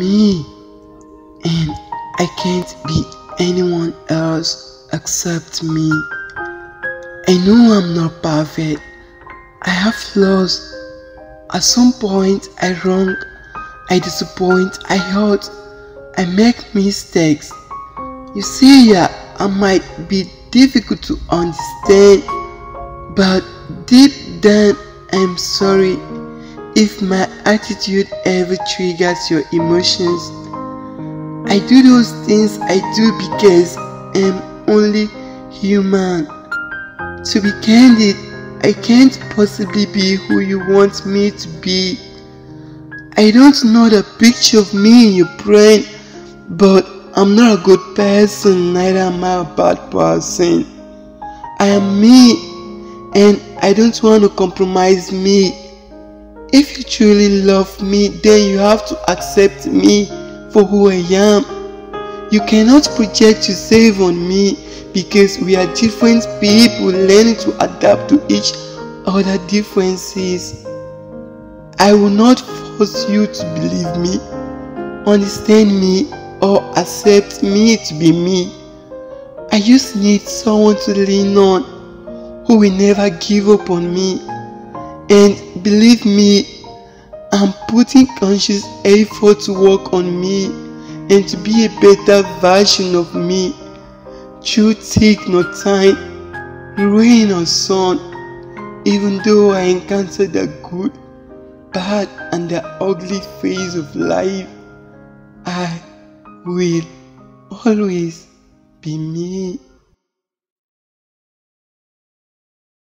me, and I can't be anyone else except me. I know I'm not perfect. I have flaws. At some point I wrong, I disappoint, I hurt, I make mistakes. You see, yeah, I might be difficult to understand, but deep down I'm sorry if my attitude ever triggers your emotions. I do those things I do because I'm only human. To be candid, I can't possibly be who you want me to be. I don't know the picture of me in your brain, but I'm not a good person, neither am I a bad person. I am me, and I don't want to compromise me. If you truly love me, then you have to accept me for who I am. You cannot project yourself on me because we are different people learning to adapt to each other differences. I will not force you to believe me, understand me, or accept me to be me. I just need someone to lean on who will never give up on me. And believe me, I'm putting conscious effort to work on me and to be a better version of me. Through thick nor thin, rain or sun, even though I encounter the good, bad and the ugly phase of life, I will always be me.